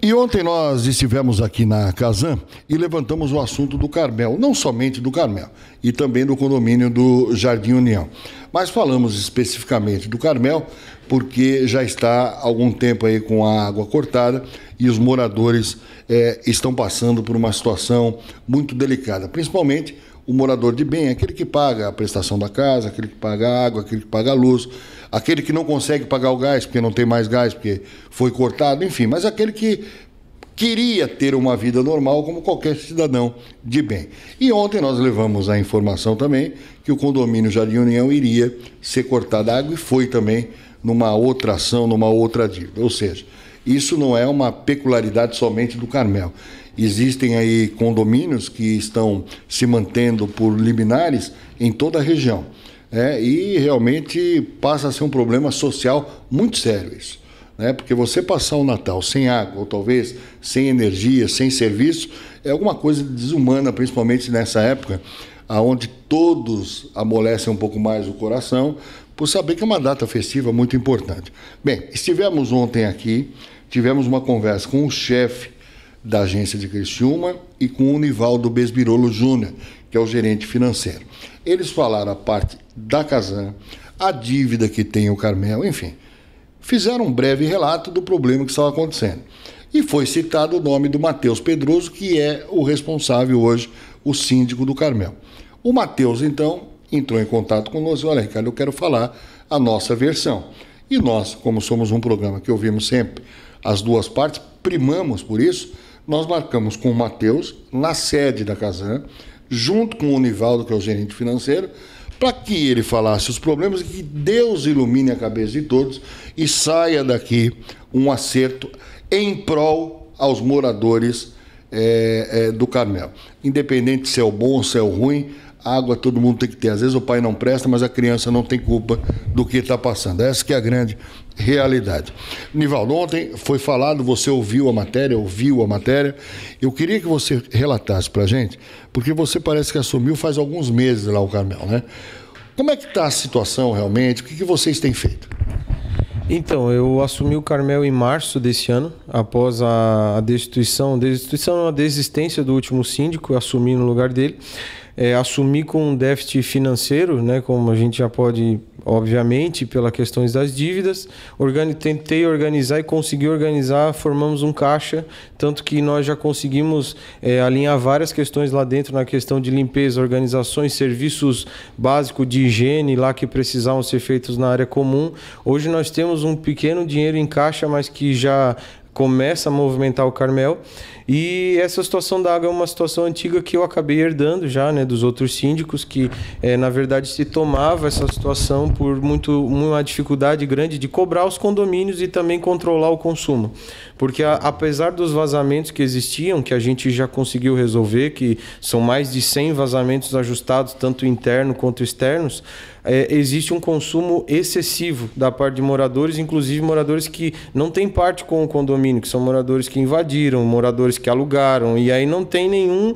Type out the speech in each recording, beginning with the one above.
E ontem nós estivemos aqui na Casan e levantamos o assunto do Carmel, não somente do Carmel, e também do condomínio do Jardim União. Mas falamos especificamente do Carmel porque já está há algum tempo aí com a água cortada e os moradores estão passando por uma situação muito delicada, principalmente o morador de bem, aquele que paga a prestação da casa, aquele que paga a água, aquele que paga a luz, aquele que não consegue pagar o gás porque não tem mais gás, porque foi cortado, enfim, mas aquele que queria ter uma vida normal como qualquer cidadão de bem. E ontem nós levamos a informação também que o condomínio Jardim União iria ser cortada a água e foi também numa outra ação, numa outra dívida. Ou seja, isso não é uma peculiaridade somente do Carmel. Existem aí condomínios que estão se mantendo por liminares em toda a região. E realmente passa a ser um problema social muito sério isso. Porque você passar o Natal sem água, ou talvez sem energia, sem serviço, é alguma coisa desumana, principalmente nessa época, onde todos amolecem um pouco mais o coração, por saber que é uma data festiva muito importante. Bem, estivemos ontem aqui, tivemos uma conversa com o chefe da agência de Criciúma e com o Nivaldo Besbirolo Júnior, que é o gerente financeiro. Eles falaram a parte da Casan, a dívida que tem o Carmel, enfim, fizeram um breve relato do problema que estava acontecendo. E foi citado o nome do Matheus Pedroso, que é o responsável hoje, o síndico do Carmel. O Matheus, então, entrou em contato conosco, olha, Ricardo, eu quero falar a nossa versão. E nós, como somos um programa que ouvimos sempre as duas partes, primamos por isso, nós marcamos com o Matheus, na sede da Casan, junto com o Nivaldo, que é o gerente financeiro, para que ele falasse os problemas e que Deus ilumine a cabeça de todos e saia daqui um acerto em prol aos moradores do Carmel. Independente se é o bom ou se é o ruim, água todo mundo tem que ter. Às vezes o pai não presta, mas a criança não tem culpa do que está passando. Essa que é a grande realidade. Nivaldo, ontem foi falado, você ouviu a matéria. Eu queria que você relatasse para a gente, porque você parece que assumiu faz alguns meses lá o Carmel, né? Como é que está a situação realmente? O que vocês têm feito? Então, eu assumi o Carmel em março desse ano, após a desistência do último síndico, eu assumi no lugar dele. Assumi com um déficit financeiro, né, como a gente já pode, obviamente, pelas questões das dívidas. Tentei organizar e consegui organizar, formamos um caixa, tanto que nós já conseguimos alinhar várias questões lá dentro, na questão de limpeza, organizações, serviços básicos de higiene lá que precisavam ser feitos na área comum. Hoje nós temos um pequeno dinheiro em caixa, mas que já começa a movimentar o Carmel. E essa situação da água é uma situação antiga que eu acabei herdando já, né, dos outros síndicos, que na verdade se tomava essa situação por uma dificuldade grande de cobrar os condomínios e também controlar o consumo. Porque apesar dos vazamentos que existiam, que a gente já conseguiu resolver, que são mais de 100 vazamentos ajustados, tanto interno quanto externos, existe um consumo excessivo da parte de moradores, inclusive moradores que não têm parte com o condomínio, que são moradores que invadiram, moradores que alugaram, e aí não tem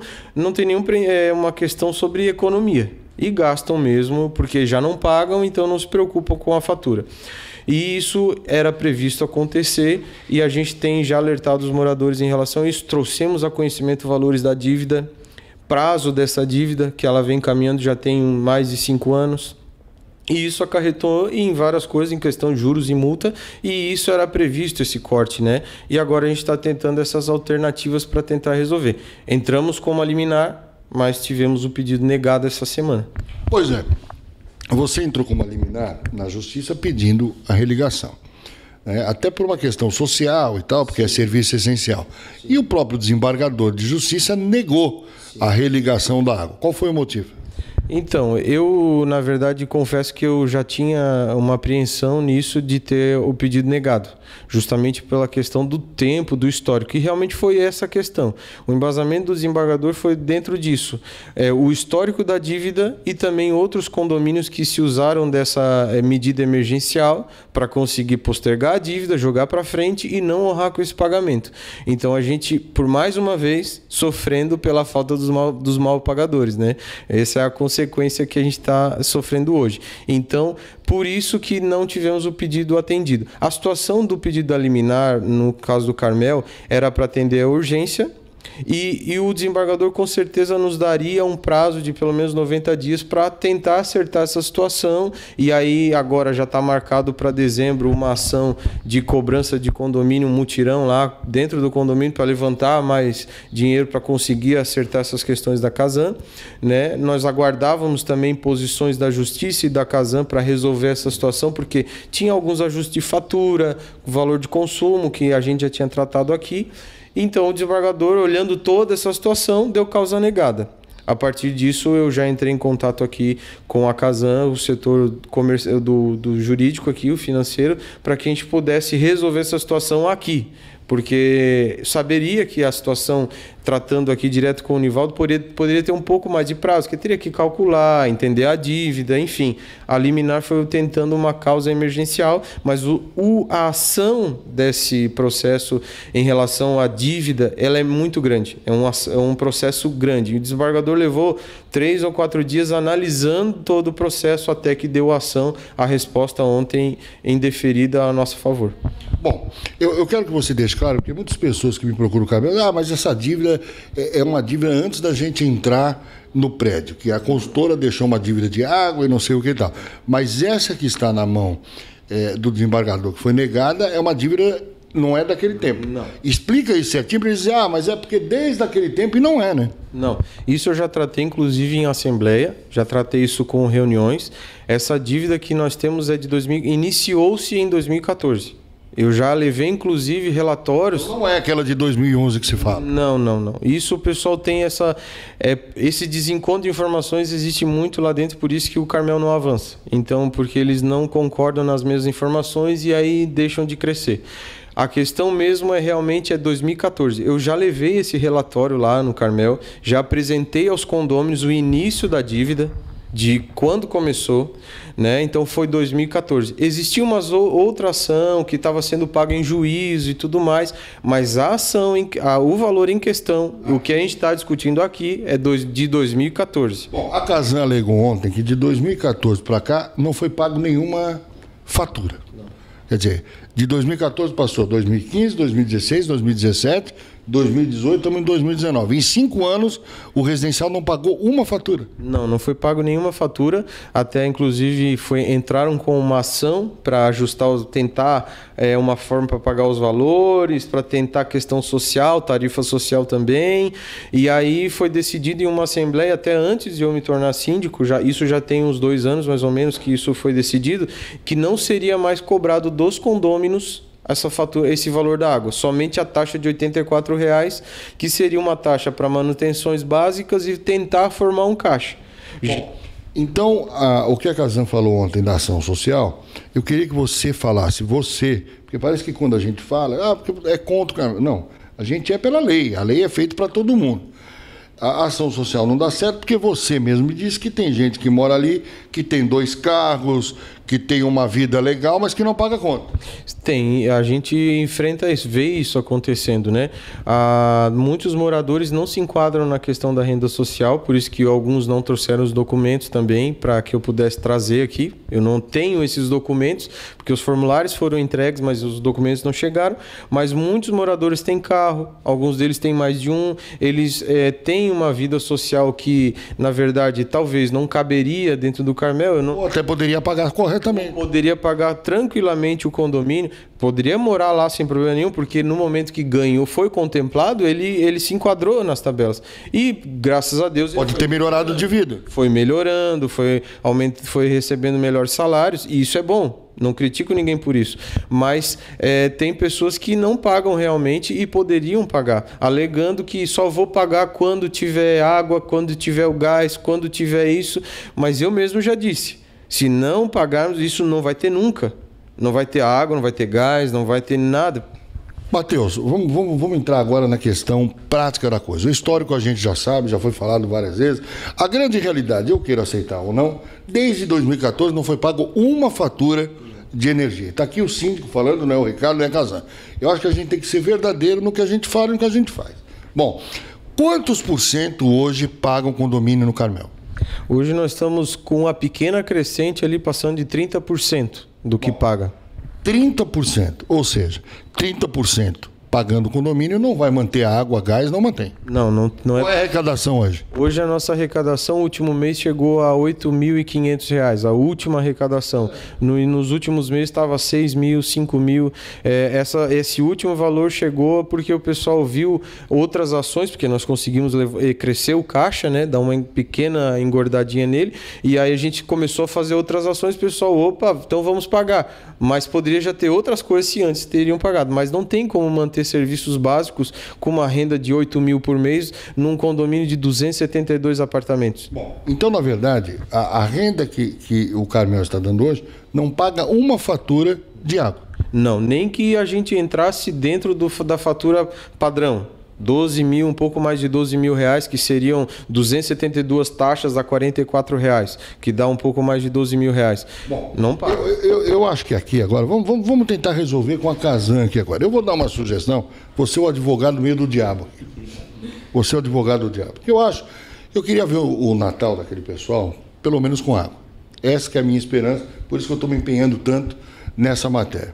uma questão sobre economia. E gastam mesmo, porque já não pagam, então não se preocupam com a fatura. E isso era previsto acontecer e a gente tem já alertado os moradores em relação a isso. Trouxemos a conhecimento valores da dívida, prazo dessa dívida, que ela vem caminhando já tem mais de 5 anos. E isso acarretou em várias coisas, em questão de juros e multa, e isso era previsto, esse corte, né? E agora a gente está tentando essas alternativas para tentar resolver. Entramos com uma liminar, mas tivemos o pedido negado essa semana. Pois é, você entrou com uma liminar na justiça pedindo a religação, né? Até por uma questão social e tal, porque é serviço essencial. E o próprio desembargador de justiça negou a religação da água. Qual foi o motivo? Então, eu, na verdade, confesso que eu já tinha uma apreensão nisso de ter o pedido negado, justamente pela questão do tempo, do histórico, e realmente foi essa questão. O embasamento do desembargador foi dentro disso. O histórico da dívida e também outros condomínios que se usaram dessa medida emergencial para conseguir postergar a dívida, jogar para frente e não honrar com esse pagamento. Então, a gente, por mais uma vez, sofrendo pela falta dos mal pagadores, né? Essa é a consequência consequência que a gente está sofrendo hoje. Então, por isso que não tivemos o pedido atendido. A situação do pedido da liminar, no caso do Carmel, era para atender a urgência, e o desembargador com certeza nos daria um prazo de pelo menos 90 dias para tentar acertar essa situação. E aí agora já está marcado para dezembro uma ação de cobrança de condomínio, um mutirão lá dentro do condomínio para levantar mais dinheiro para conseguir acertar essas questões da Casan, né? Nós aguardávamos também posições da Justiça e da Casan para resolver essa situação, porque tinha alguns ajustes de fatura, valor de consumo que a gente já tinha tratado aqui. Então, o desembargador, olhando toda essa situação, deu causa negada. A partir disso, eu já entrei em contato aqui com a Casan, o setor do jurídico aqui, o financeiro, para que a gente pudesse resolver essa situação aqui. Porque saberia que a situação, tratando aqui direto com o Nivaldo, poderia ter um pouco mais de prazo, que teria que calcular, entender a dívida, enfim. A liminar foi tentando uma causa emergencial, mas a ação desse processo em relação à dívida, ela é muito grande, é um processo grande. O desembargador levou 3 ou 4 dias analisando todo o processo até que deu a resposta ontem indeferida a nosso favor. Bom, eu quero que você deixe claro, porque muitas pessoas que me procuram o Carmel, mas essa dívida é uma dívida antes da gente entrar no prédio, que a consultora deixou uma dívida de água e não sei o que e tal. Mas essa que está na mão do desembargador, que foi negada, é uma dívida, não é daquele tempo. Não. Explica isso certinho para eles dizer, mas é porque desde aquele tempo, e não é, né? Não, isso eu já tratei inclusive em assembleia, já tratei isso com reuniões. Essa dívida que nós temos é de iniciou-se em 2014. Eu já levei, inclusive, relatórios... Não é aquela de 2011 que se fala. Não. Isso o pessoal tem esse desencontro de informações existe muito lá dentro, por isso que o Carmel não avança. Então, porque eles não concordam nas mesmas informações e aí deixam de crescer. A questão mesmo realmente 2014. Eu já levei esse relatório lá no Carmel, já apresentei aos condôminos o início da dívida, de quando começou, né? Então foi 2014. Existia uma outra ação que estava sendo paga em juízo e tudo mais, mas a ação, o valor em questão, o que a gente está discutindo aqui é de 2014. Bom, a Casan alegou ontem que de 2014 para cá não foi pago nenhuma fatura. Não. Quer dizer, de 2014 passou 2015, 2016, 2017, 2018, estamos em 2019. Em 5 anos, o residencial não pagou uma fatura. Não foi pago nenhuma fatura. Até, inclusive, entraram com uma ação para ajustar, tentar uma forma para pagar os valores, para tentar a questão social, tarifa social também. E aí foi decidido em uma assembleia, até antes de eu me tornar síndico, isso já tem uns 2 anos mais ou menos que isso foi decidido, que não seria mais cobrado dos condôminos essa fatura, esse valor da água, somente a taxa de R$ 84,00, que seria uma taxa para manutenções básicas e tentar formar um caixa. Bom, então, o que a Casan falou ontem da ação social, eu queria que você falasse, porque parece que quando a gente fala, porque é contra o... Não, a gente é pela lei, a lei é feita para todo mundo. A ação social não dá certo porque você mesmo me disse que tem gente que mora ali, que tem 2 carros, que tem uma vida legal, mas que não paga conta. Tem, a gente enfrenta isso, vê isso acontecendo, né? Muitos moradores não se enquadram na questão da renda social, por isso que alguns não trouxeram os documentos também para que eu pudesse trazer aqui. Eu não tenho esses documentos, porque os formulários foram entregues, mas os documentos não chegaram. Mas muitos moradores têm carro, alguns deles têm mais de um, eles têm uma vida social que, na verdade, talvez não caberia dentro do Carmel. Ou até poderia pagar corretamente. Poderia pagar tranquilamente o condomínio, poderia morar lá sem problema nenhum, porque no momento que ganhou, foi contemplado, ele se enquadrou nas tabelas. E, graças a Deus... Pode ter melhorado de vida. Foi melhorando, foi recebendo melhores salários, e isso é bom. Não critico ninguém por isso, mas tem pessoas que não pagam realmente e poderiam pagar, alegando que só vou pagar quando tiver água, quando tiver o gás, quando tiver isso, mas eu mesmo já disse, se não pagarmos isso não vai ter nunca, não vai ter água, não vai ter gás, não vai ter nada. Matheus, vamos entrar agora na questão prática da coisa. O histórico a gente já sabe, já foi falado várias vezes. A grande realidade, eu queiro aceitar ou não, desde 2014 não foi pago uma fatura de energia. Está aqui o síndico falando, não é o Ricardo, não é a Casan. Eu acho que a gente tem que ser verdadeiro no que a gente fala e no que a gente faz. Bom, quantos % hoje pagam condomínio no Carmel? Hoje nós estamos com uma pequena crescente ali, passando de 30% do que paga. 30%, ou seja, 30% pagando o condomínio não vai manter a água, gás, não mantém. Não é. Qual é a arrecadação hoje? Hoje a nossa arrecadação, o último mês chegou a R$ 8.500, a última arrecadação. Nos últimos meses estava 6 mil, 5 mil. Esse último valor chegou porque o pessoal viu outras ações, porque nós conseguimos crescer o caixa, né? Dar uma pequena engordadinha nele, e aí a gente começou a fazer outras ações, o pessoal, opa, então vamos pagar. Mas poderia já ter outras coisas se antes teriam pagado, mas não tem como manter serviços básicos com uma renda de 8 mil por mês num condomínio de 272 apartamentos. Bom, então, na verdade, a renda que o Carmel está dando hoje não paga uma fatura de água. Não, nem que a gente entrasse dentro da fatura padrão. 12 mil, um pouco mais de 12 mil reais, que seriam 272 taxas a R$44, que dá um pouco mais de 12 mil reais. Bom, não paga. Eu acho que aqui agora, vamos tentar resolver com a Casan aqui agora. Eu vou dar uma sugestão, você é o advogado meio do diabo. Você é o advogado do diabo. Eu queria ver o Natal daquele pessoal, pelo menos com água. Essa que é a minha esperança, por isso que eu estou me empenhando tanto nessa matéria.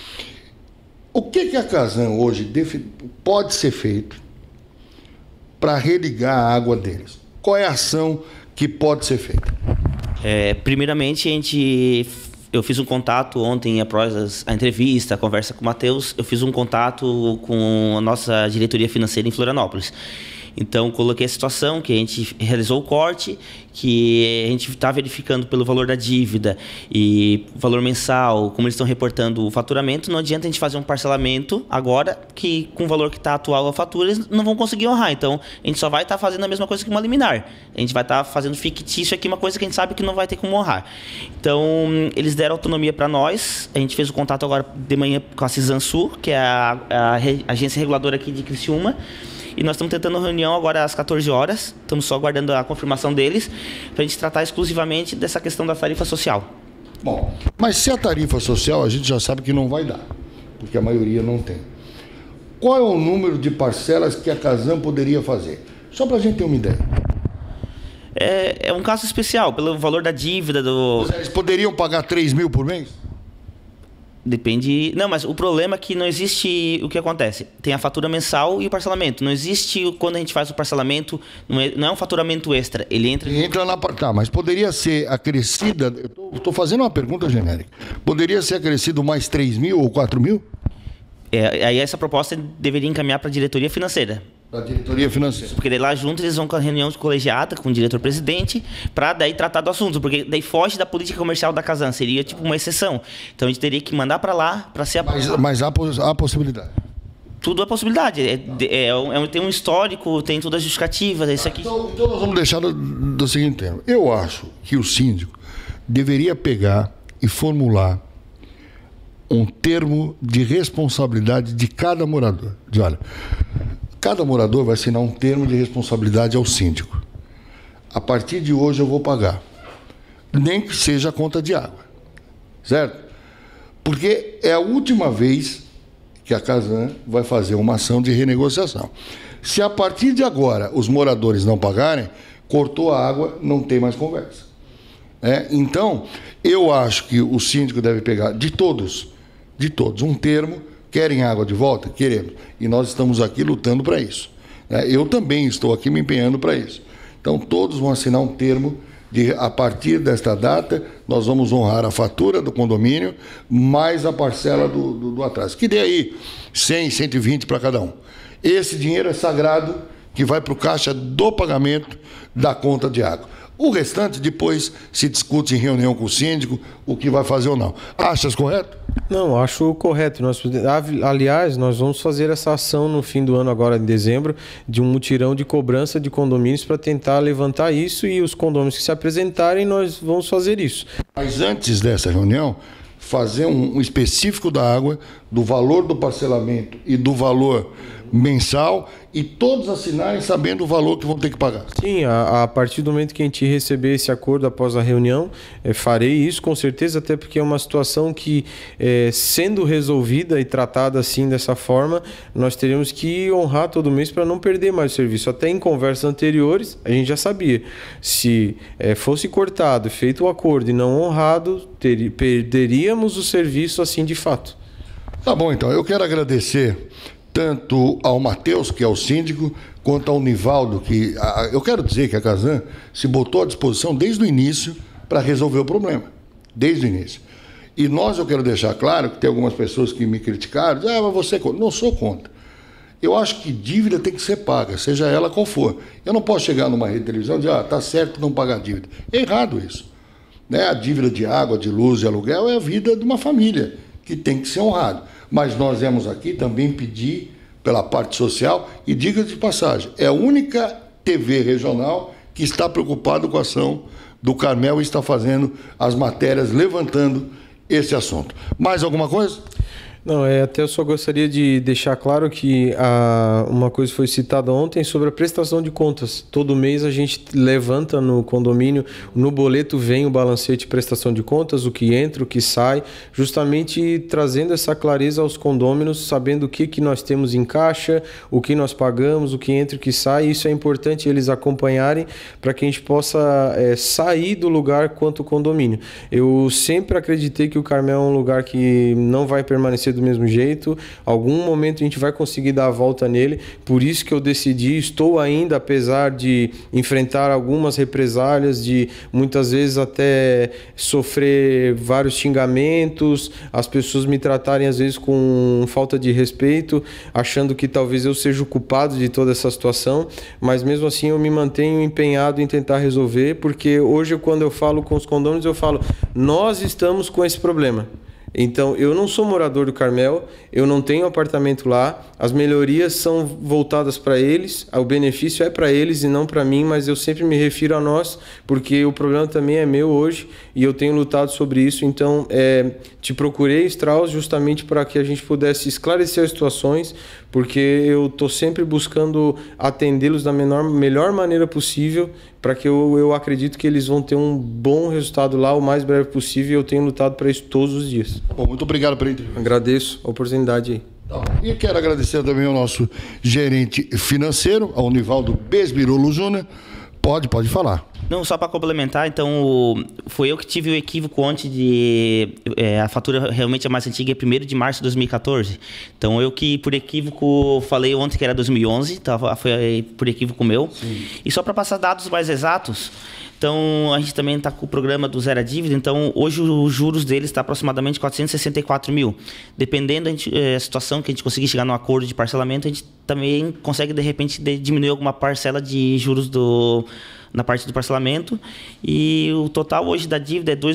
O que a Casan hoje pode ser feito para religar a água deles? Qual é a ação que pode ser feita? Primeiramente, eu fiz um contato ontem, após a entrevista, a conversa com o Matheus, eu fiz um contato com a nossa diretoria financeira em Florianópolis. Então, coloquei a situação que a gente realizou o corte, que a gente está verificando pelo valor da dívida e valor mensal, como eles estão reportando o faturamento. Não adianta a gente fazer um parcelamento agora, que com o valor que está atual a fatura, eles não vão conseguir honrar. Então, a gente só vai estar fazendo a mesma coisa que uma liminar. A gente vai estar fazendo fictício aqui, uma coisa que a gente sabe que não vai ter como honrar. Então, eles deram autonomia para nós. A gente fez o contato agora de manhã com a Cisansul, que é a agência reguladora aqui de Criciúma. E nós estamos tentando uma reunião agora às 14 horas. Estamos só aguardando a confirmação deles para a gente tratar exclusivamente dessa questão da tarifa social. Bom, mas se a tarifa social a gente já sabe que não vai dar, porque a maioria não tem. Qual é o número de parcelas que a Casan poderia fazer? Só para a gente ter uma ideia. É um caso especial, pelo valor da dívida do... Eles poderiam pagar 3 mil por mês? Depende... Não, mas o problema é que não existe... O que acontece? Tem a fatura mensal e o parcelamento. Não existe, quando a gente faz o parcelamento, não é um faturamento extra. Ele entra na... Tá, mas poderia ser acrescida... Eu estou fazendo uma pergunta genérica. Poderia ser acrescido mais 3 mil ou 4 mil? Aí essa proposta deveria encaminhar para a diretoria financeira. Da diretoria financeira. Porque daí lá junto eles vão com a reunião colegiada com o diretor-presidente para daí tratar do assunto, porque daí foge da política comercial da Casan, seria tipo uma exceção. Então a gente teria que mandar para lá para ser... Mas há possibilidade? Tudo é possibilidade. Tem um histórico, tem todas as justificativas, é isso aqui. Então nós vamos deixar do seguinte termo. Eu acho que o síndico deveria pegar e formular um termo de responsabilidade de cada morador. Olha, cada morador vai assinar um termo de responsabilidade ao síndico. A partir de hoje eu vou pagar, nem que seja a conta de água, certo? Porque é a última vez que a Casan vai fazer uma ação de renegociação. Se a partir de agora os moradores não pagarem, cortou a água, não tem mais conversa. Então, eu acho que o síndico deve pegar de todos, um termo. Querem água de volta? Queremos. E nós estamos aqui lutando para isso. Eu também estou aqui me empenhando para isso. Então, todos vão assinar um termo de, a partir desta data, nós vamos honrar a fatura do condomínio, mais a parcela do atraso. Que dê aí 100, 120 para cada um. Esse dinheiro é sagrado, que vai para o caixa do pagamento da conta de água. O restante, depois, se discute em reunião com o síndico, o que vai fazer ou não. Achas correto? Não, acho correto. Aliás, nós vamos fazer essa ação no fim do ano, agora em dezembro, de um mutirão de cobrança de condomínios para tentar levantar isso, e os condomínios que se apresentarem, nós vamos fazer isso. Mas antes dessa reunião, fazer um específico da água, do valor do parcelamento e do valor mensal e todos assinarem sabendo o valor que vão ter que pagar. Sim, a partir do momento que a gente receber esse acordo após a reunião, farei isso com certeza, até porque é uma situação que, sendo resolvida e tratada assim dessa forma, nós teremos que honrar todo mês para não perder mais o serviço. Até em conversas anteriores, a gente já sabia, se fosse cortado, feito o acordo e não honrado, perderíamos o serviço assim de fato. Tá bom, então, eu quero agradecer tanto ao Matheus, que é o síndico, quanto ao Nivaldo, que eu quero dizer que a Casan se botou à disposição desde o início para resolver o problema, desde o início. E eu quero deixar claro que tem algumas pessoas que me criticaram, mas você... Não sou contra. Eu acho que dívida tem que ser paga, seja ela qual for. Eu não posso chegar numa rede de televisão e dizer, tá certo não pagar dívida. É errado isso. Né? A dívida de água, de luz e aluguel é a vida de uma família, que tem que ser honrado. Mas nós viemos aqui também pedir pela parte social, e diga de passagem, é a única TV regional que está preocupada com a ação do Carmel e está fazendo as matérias, levantando esse assunto. Mais alguma coisa? Não, até eu só gostaria de deixar claro que uma coisa foi citada ontem sobre a prestação de contas. Todo mês a gente levanta no condomínio, no boleto vem o balancete de prestação de contas, o que entra, o que sai, justamente trazendo essa clareza aos condôminos, sabendo o que nós temos em caixa, o que nós pagamos, o que entra e o que sai. Isso é importante eles acompanharem para que a gente possa sair do lugar quanto condomínio. Eu sempre acreditei que o Carmel é um lugar que não vai permanecer do mesmo jeito, algum momento a gente vai conseguir dar a volta nele, por isso que eu decidi, estou ainda, apesar de enfrentar algumas represálias, de muitas vezes até sofrer vários xingamentos, as pessoas me tratarem às vezes com falta de respeito, achando que talvez eu seja o culpado de toda essa situação, mas mesmo assim eu me mantenho empenhado em tentar resolver, porque hoje quando eu falo com os condôminos, eu falo, nós estamos com esse problema. Então, eu não sou morador do Carmel, eu não tenho apartamento lá, as melhorias são voltadas para eles, o benefício é para eles e não para mim, mas eu sempre me refiro a nós, porque o problema também é meu hoje e eu tenho lutado sobre isso. Então, te procurei, Strauss, justamente para que a gente pudesse esclarecer as situações, porque eu estou sempre buscando atendê-los da melhor maneira possível, para que eu acredito que eles vão ter um bom resultado lá o mais breve possível, e eu tenho lutado para isso todos os dias. Bom, muito obrigado pela entrevista. Agradeço a oportunidade aí. E quero agradecer também ao nosso gerente financeiro, ao Nivaldo Besbirolo Júnior. Pode falar. Não, só para complementar, então, foi eu que tive o equívoco ontem de... a fatura realmente é mais antiga, é 1º de março de 2014. Então, eu que, por equívoco, falei ontem que era 2011, foi por equívoco meu. Sim. E só para passar dados mais exatos, então, a gente também está com o programa do Zero a Dívida, então, hoje os juros deles está aproximadamente 464 mil. Dependendo da situação que a gente conseguir chegar num acordo de parcelamento, a gente também consegue, de repente, diminuir alguma parcela de juros na parte do parcelamento, e o total hoje da dívida é R$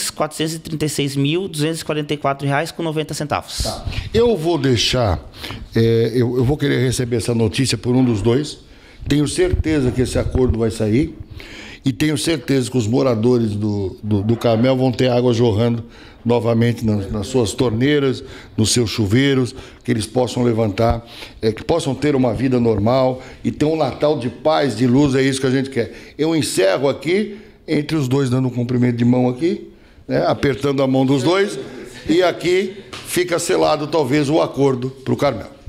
2.436.244,90. Tá. Eu vou deixar, eu vou querer receber essa notícia por um dos dois, tenho certeza que esse acordo vai sair, e tenho certeza que os moradores do Carmel vão ter água jorrando novamente nas suas torneiras, nos seus chuveiros, que eles possam levantar, que possam ter uma vida normal e ter um Natal de paz, de luz, é isso que a gente quer. Eu encerro aqui, entre os dois dando um cumprimento de mão aqui, né, apertando a mão dos dois, e aqui fica selado talvez o acordo para o Carmel.